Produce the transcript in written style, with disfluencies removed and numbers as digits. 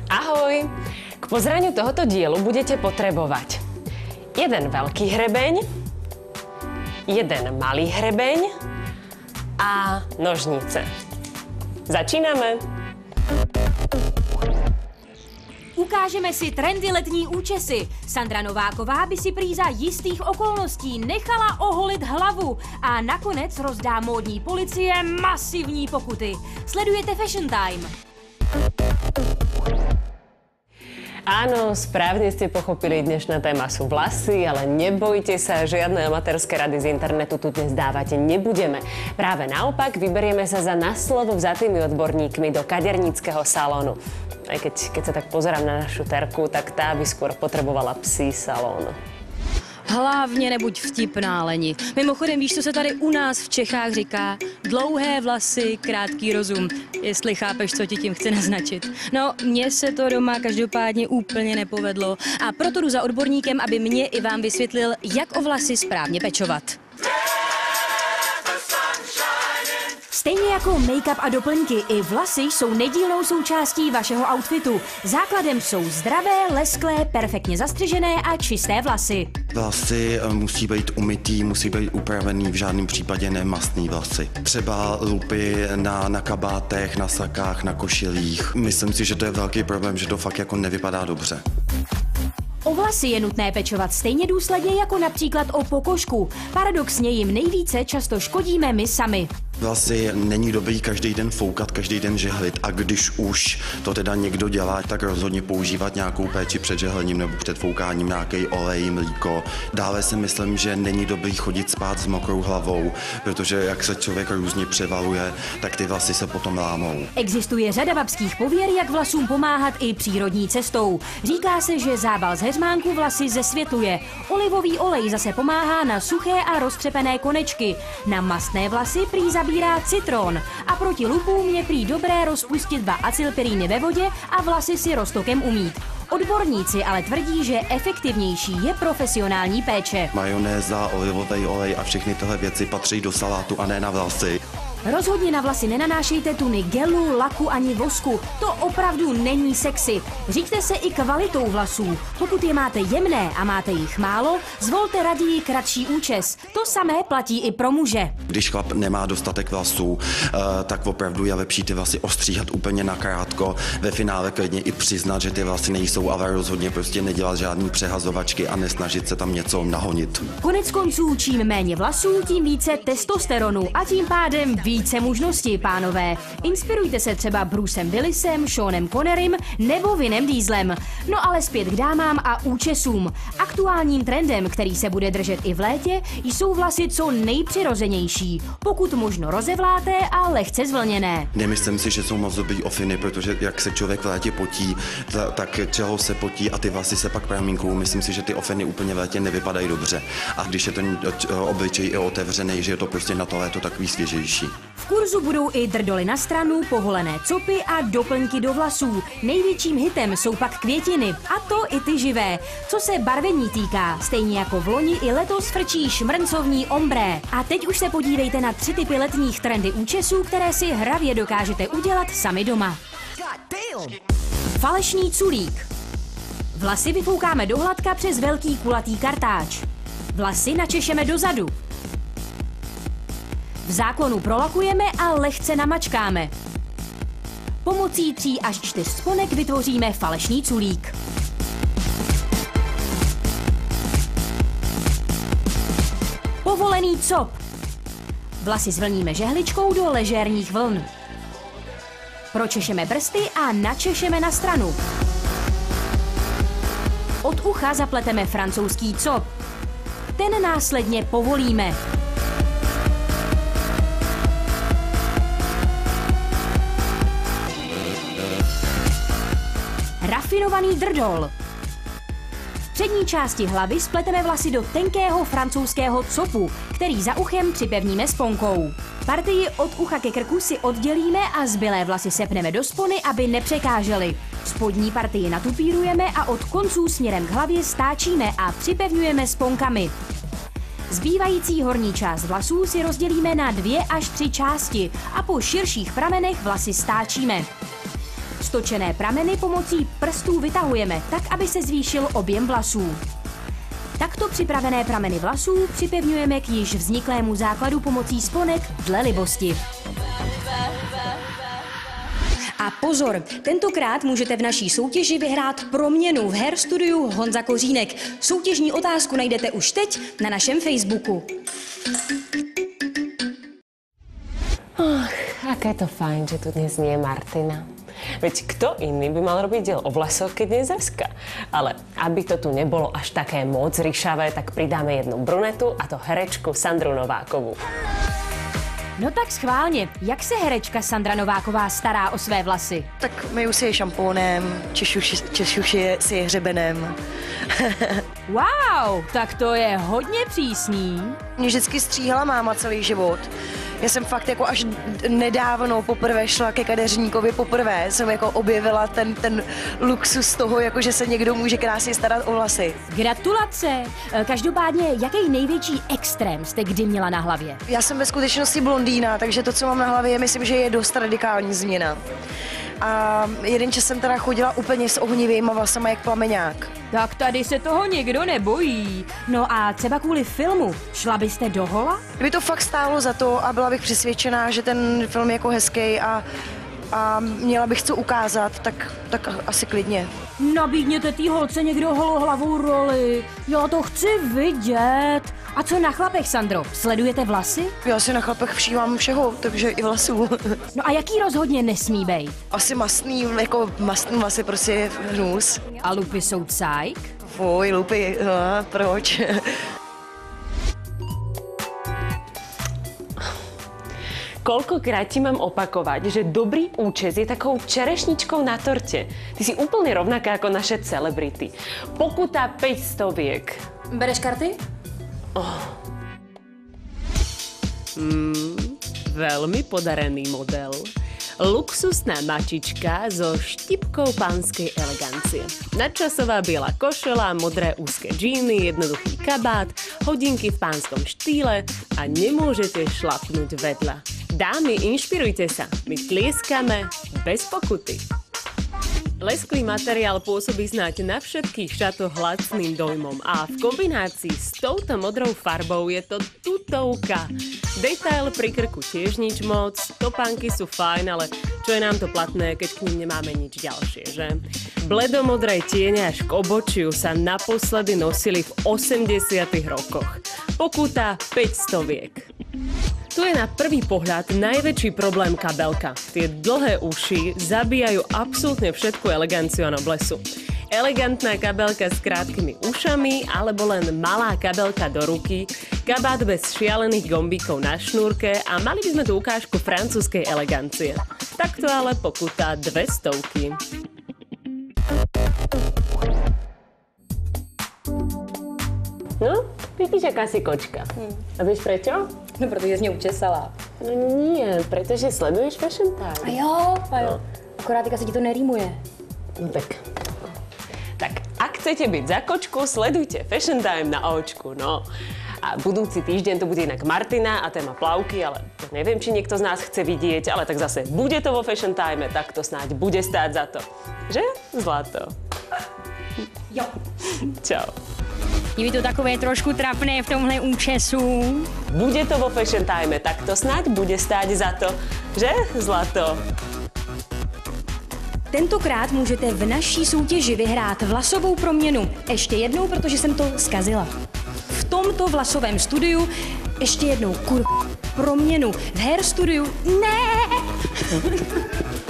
Ahoj! K pozraniu tohoto dielu budete potrebovať jeden veľký hrebeň, jeden malý hrebeň a nožnice. Začínáme! Ukážeme si trendy letní účesy. Sandra Nováková by si prý za jistých okolností nechala oholit hlavu a nakonec rozdá módní policie masivní pokuty. Sledujete Fashion Time. Áno, správne ste pochopili, dnešná téma sú vlasy, ale nebojte sa, žiadne amatérske rady z internetu tu dnes dávať nebudeme. Práve naopak, vyberieme sa za naslovo vzatými odborníkmi do kaderníckeho salónu. Aj keď sa tak pozerám na našu Terku, tak tá by skôr potrebovala psí salón. Hlavně nebuď vtipná, Leni. Mimochodem, víš, co se tady u nás v Čechách říká? Dlouhé vlasy, krátký rozum. Jestli chápeš, co ti tím chci naznačit. No, mně se to doma každopádně úplně nepovedlo a proto jdu za odborníkem, aby mě i vám vysvětlil, jak o vlasy správně pečovat. Stejně jako make-up a doplňky, i vlasy jsou nedílnou součástí vašeho outfitu. Základem jsou zdravé, lesklé, perfektně zastřižené a čisté vlasy. Vlasy musí být umytý, musí být upravený, v žádném případě nemastný vlasy. Třeba lupy na kabátech, na sakách, na košilích. Myslím si, že to je velký problém, že to fakt jako nevypadá dobře. O vlasy je nutné pečovat stejně důsledně jako například o pokožku. Paradoxně jim nejvíce často škodíme my sami. Vlasy není dobrý každý den foukat, každý den žehlit a když už to teda někdo dělá, tak rozhodně používat nějakou péči před žehlením nebo před foukáním, nějaký olej, mlíko. Dále si myslím, že není dobrý chodit spát s mokrou hlavou, protože jak se člověk různě převaluje, tak ty vlasy se potom lámou. Existuje řada babských pověr, jak vlasům pomáhat i přírodní cestou. Říká se, že zábal z heřmánku vlasy zesvětluje. Olivový olej zase pomáhá na suché a roztřepené konečky. Na mastné vlasy prý zabírá citron a proti lupům je prý dobré rozpustit 2 acylpiríny ve vodě a vlasy si roztokem umýt. Odborníci ale tvrdí, že efektivnější je profesionální péče. Majonéza, olivový olej a všechny tyhle věci patří do salátu a ne na vlasy. Rozhodně na vlasy nenanášejte tuny gelu, laku ani vosku. To opravdu není sexy. Říďte se i kvalitou vlasů. Pokud je máte jemné a máte jich málo, zvolte raději kratší účes. To samé platí i pro muže. Když chlap nemá dostatek vlasů, tak opravdu je lepší ty vlasy ostříhat úplně nakrátko. Ve finále klidně i přiznat, že ty vlasy nejsou, ale rozhodně prostě nedělat žádný přehazovačky a nesnažit se tam něco nahonit. Konec konců, čím méně vlasů, tím více testosteronu a tím pádem více mužnosti, pánové. Inspirujte se třeba Brucem Willisem, Seanem Connerym nebo Vinem Dieslem. No ale zpět k dámám a účesům. Aktuálním trendem, který se bude držet i v létě, jsou vlasy co nejpřirozenější. Pokud možno rozevláté a lehce zvlněné. Nemyslím si, že jsou moc dobrý ofiny, protože jak se člověk v létě potí, tak čeho se potí a ty vlasy se pak pramínkují. Myslím si, že ty ofiny úplně v létě nevypadají dobře. A když je ten obličej i otevřený, že je to prostě na to léto takový svěžejší. V kurzu budou i drdoly na stranu, povolené copy a doplňky do vlasů. Největším hitem jsou pak květiny, a to i ty živé. Co se barvení týká, stejně jako v loni i letos frčí šmrncovní ombré. A teď už se podívejte na 3 typy letních trendy účesů, které si hravě dokážete udělat sami doma. Falešný culík. Vlasy vyfoukáme do hladka přes velký kulatý kartáč. Vlasy načešeme dozadu. V záklonu prolakujeme a lehce namačkáme. Pomocí 3 až 4 sponek vytvoříme falešný culík. Povolený cop. Vlasy zvlníme žehličkou do ležérních vln. Pročešeme prsty a načešeme na stranu. Od ucha zapleteme francouzský cop. Ten následně povolíme. Rafinovaný drdol. V přední části hlavy spleteme vlasy do tenkého francouzského copu, který za uchem připevníme sponkou. Partii od ucha ke krku si oddělíme a zbylé vlasy sepneme do spony, aby nepřekážely. Spodní partii natupírujeme a od konců směrem k hlavě stáčíme a připevňujeme sponkami. Zbývající horní část vlasů si rozdělíme na 2 až 3 části a po širších pramenech vlasy stáčíme. Stočené prameny pomocí prstů vytahujeme, tak aby se zvýšil objem vlasů. Takto připravené prameny vlasů připevňujeme k již vzniklému základu pomocí sponek dle libosti. A pozor, tentokrát můžete v naší soutěži vyhrát proměnu v Hair Studiu Honza Kořínek. Soutěžní otázku najdete už teď na našem Facebooku. Aké to fajn, že tu dnes nie je Martina. Veď kto iný by mal robiť diel o vlasoch, keď nie Zrska? Ale aby to tu nebolo až také moc ryšavé, tak pridáme jednu brunetu, a to herečku Sandru Novákovú. No tak schválně, jak se herečka Sandra Nováková stará o své vlasy? Tak myju si je šampónem, češu si je hřebenem. Wow, tak to je hodně přísný. Mě vždycky stříhala máma celý život. Já jsem fakt jako až nedávno poprvé šla ke kadeřníkovi, poprvé jsem jako objevila ten luxus toho, jako že se někdo může krásně starat o vlasy. Gratulace! Každopádně, jaký největší extrém jste kdy měla na hlavě? Já jsem ve skutečnosti blondýna, takže to, co mám na hlavě, myslím, že je dost radikální změna. A jeden čas jsem teda chodila úplně s ohnivýma vlasama jak plameňák. Tak tady se toho nikdo nebojí. No a třeba kvůli filmu, šla byste do hola? Kdyby to fakt stálo za to a byla bych přesvědčená, že ten film je jako hezký a měla bych co ukázat, tak asi klidně. Nabídněte tý holce někdo holohlavou roli. Já to chci vidět. A co na chlapech, Sandro? Sledujete vlasy? Já si na chlapech všímám všeho, takže i vlasů. No a jaký rozhodně nesmí bejt? Asi mastný, jako mastný vlasy prostě je hnus. A lupy jsou cajk? Fuj, lupy, no, proč? Koľkokrát ti mám opakovať, že dobrý účes je takou čerešničkou na torte. Ty si úplne rovnaká ako naše celebrity. Pokuta 500. Bereš karty? Veľmi podarený model. Luxusná mačička so štipkou pánskej elegancie. Nadčasová biela košela, modré úzke džíny, jednoduchý kabát, hodinky v pánskom štýle a nemôžete šlapnúť vedľa. Dámy, inšpirujte sa. My tlieskame bez pokuty. Lesklý materiál pôsobí snáď na všetkých šatoch lacným dojmom a v kombinácii s touto modrou farbou je to tutovka. Detail pri krku tiež nič moc, topánky sú fajn, ale čo je nám to platné, keď k ním nemáme nič ďalšie, že? Bledomodré tiene až k obočiu sa naposledy nosili v 80. rokoch. Pokuta 500. Tu je na prvý pohľad najväčší problém kabelka. Tie dlhé uši zabíjajú absolútne všetku eleganciu a noblesu. Elegantná kabelka s krátkými ušami alebo len malá kabelka do ruky, kabát bez šialených gombíkov na šnúrke a mali by sme tu ukážku francúzskej elegancie. Takto ale pokuta 200. No, vidíš, aká si kočka. A vieš prečo? No, protože jsi mě učesala. No nie, pretože sleduješ Fashion Time. A jo. Akorát teďka se ti to nerýmuje. No tak. Tak, ak chcete byť za kočku, sledujte Fashion Time na očku, no. A budúci týždeň to bude inak Martina a téma plavky, ale to neviem, či niekto z nás chce vidieť, ale tak zase bude to vo Fashion Time, tak to snáď bude stáť za to. Že? Zlato. Jo. Čau. Je mi to takové trošku trapné v tomhle účesu. Bude to vo Fashion Time, tak to snáď bude stáť za to. Že? Zlato. Tentokrát můžete v naší soutěži vyhrát vlasovou proměnu. Ještě jednou, protože jsem to zkazila. V tomto vlasovém studiu ještě jednou proměnu. V Hair Studiu. Ne!